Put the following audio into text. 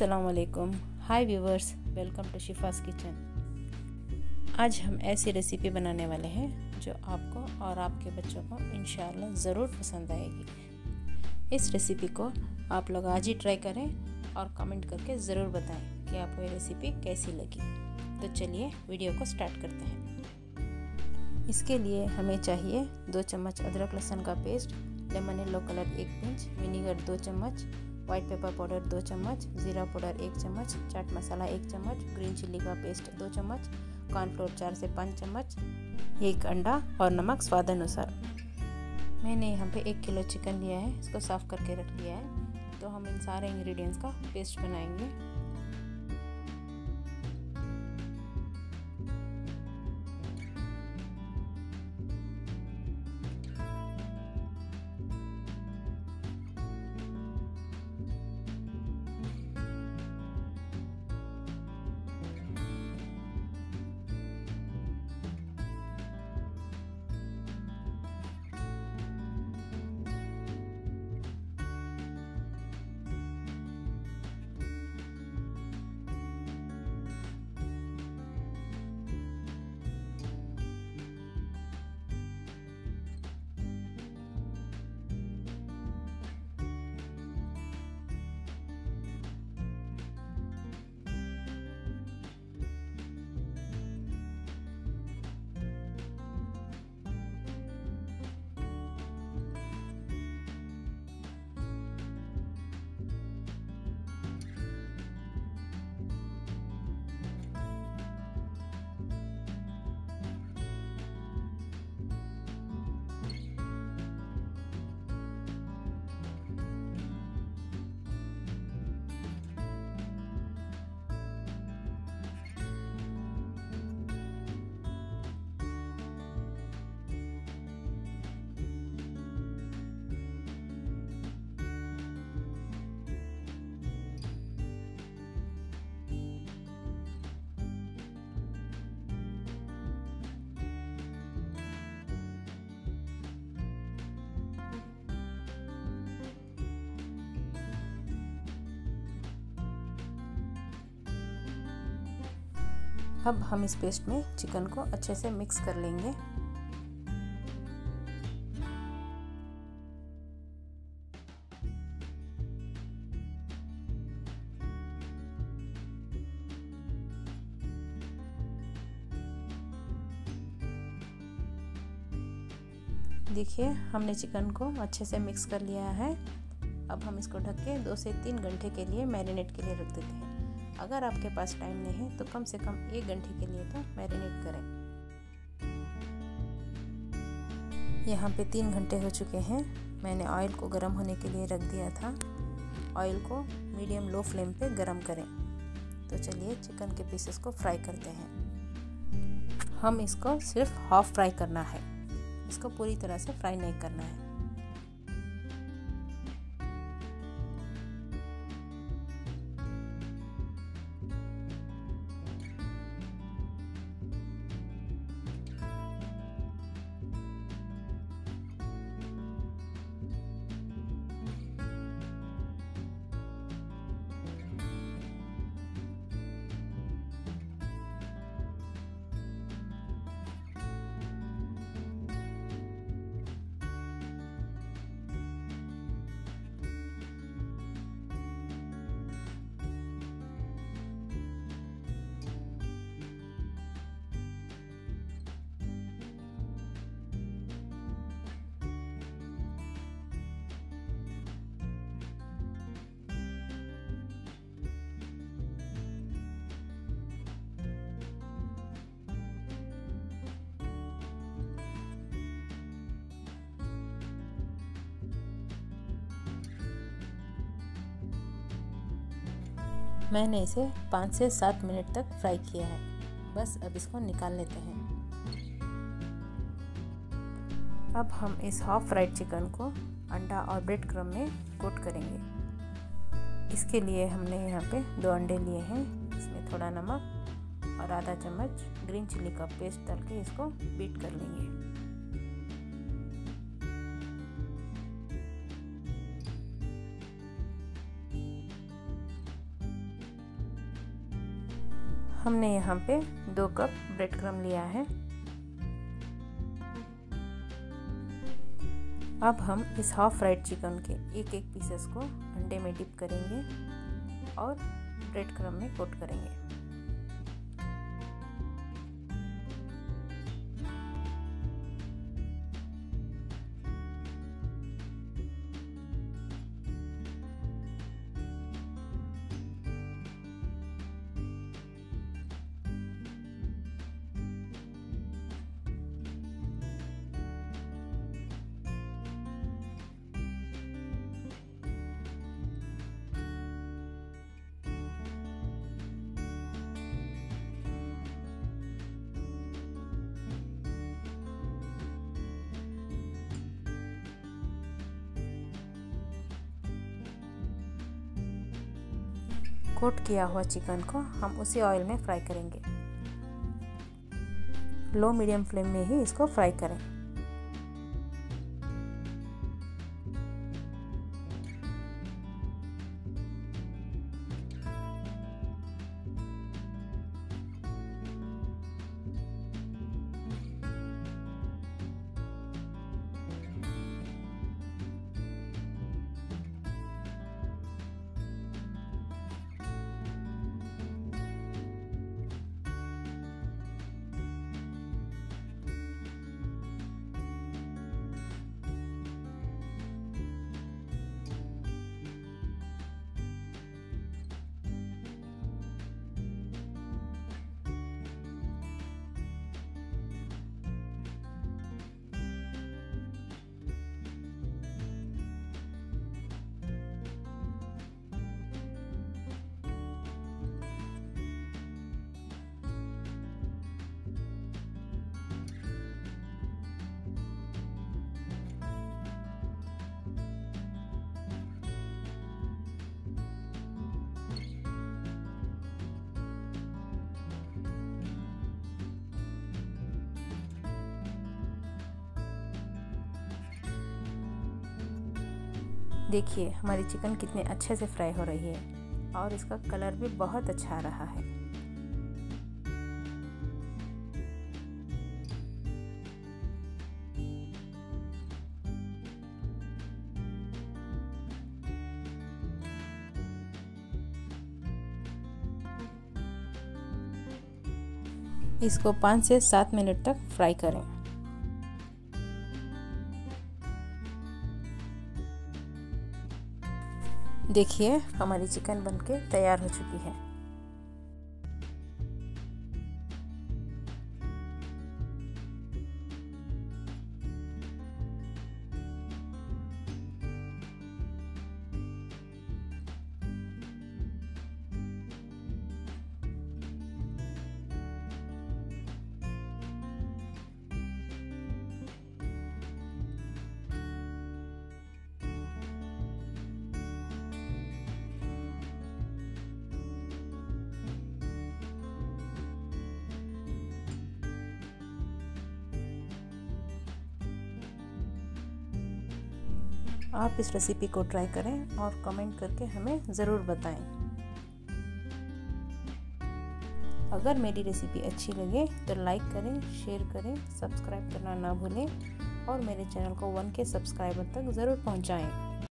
अस्सलाम वालेकुम। Hi viewers, welcome to Shifa's kitchen. आज हम ऐसी रेसिपी बनाने वाले हैं जो आपको और आपके बच्चों को इंशाल्लाह ज़रूर पसंद आएगी। इस रेसिपी को आप लोग आज ही ट्राई करें और कमेंट करके ज़रूर बताएं कि आपको ये रेसिपी कैसी लगी। तो चलिए वीडियो को स्टार्ट करते हैं। इसके लिए हमें चाहिए 2 चम्मच अदरक लहसुन का paste, lemon yellow colour 1 pinch, vinegar 2 चम्मच, व्हाइट पेपर पाउडर 2 चम्मच, ज़ीरा पाउडर 1 चम्मच, चाट मसाला 1 चम्मच, ग्रीन चिल्ली का पेस्ट 2 चम्मच, कॉर्नफ्लोर 4 से 5 चम्मच, 1 अंडा और नमक स्वाद अनुसार। मैंने यहाँ पे 1 किलो चिकन लिया है, इसको साफ़ करके रख लिया है। तो हम इन सारे इंग्रेडिएंट्स का पेस्ट बनाएंगे। अब हम इस पेस्ट में चिकन को अच्छे से मिक्स कर लेंगे। देखिए, हमने चिकन को अच्छे से मिक्स कर लिया है। अब हम इसको ढक के 2 से 3 घंटे के लिए मैरिनेट के लिए रख देते हैं। अगर आपके पास टाइम नहीं है तो कम से कम 1 घंटे के लिए तो मैरिनेट करें। यहाँ पे 3 घंटे हो चुके हैं। मैंने ऑयल को गर्म होने के लिए रख दिया था। ऑयल को मीडियम लो फ्लेम पे गर्म करें। तो चलिए चिकन के पीसेस को फ्राई करते हैं। हम इसको सिर्फ हाफ फ्राई करना है, इसको पूरी तरह से फ्राई नहीं करना है। मैंने इसे 5 से 7 मिनट तक फ्राई किया है। बस अब इसको निकाल लेते हैं। अब हम इस हाफ फ्राइड चिकन को अंडा और ब्रेड क्रम्ब में कोट करेंगे। इसके लिए हमने यहाँ पे 2 अंडे लिए हैं। इसमें थोड़ा नमक और आधा चम्मच ग्रीन चिल्ली का पेस्ट डाल के इसको बीट कर लेंगे। हमने यहाँ पे 2 कप ब्रेड क्रम्ब लिया है। अब हम इस हाफ फ्राइड चिकन के एक एक पीसेस को अंडे में डिप करेंगे और ब्रेड क्रम्ब में कोट करेंगे। कोट किया हुआ चिकन को हम उसी ऑयल में फ्राई करेंगे। लो मीडियम फ्लेम में ही इसको फ्राई करें। देखिए हमारी चिकन कितने अच्छे से फ्राई हो रही है और इसका कलर भी बहुत अच्छा आ रहा है। इसको 5 से 7 मिनट तक फ्राई करें। देखिए हमारी चिकन बनके तैयार हो चुकी है। आप इस रेसिपी को ट्राई करें और कमेंट करके हमें ज़रूर बताएं। अगर मेरी रेसिपी अच्छी लगे तो लाइक करें, शेयर करें, सब्सक्राइब करना ना भूलें और मेरे चैनल को 1K सब्सक्राइबर तक ज़रूर पहुंचाएं।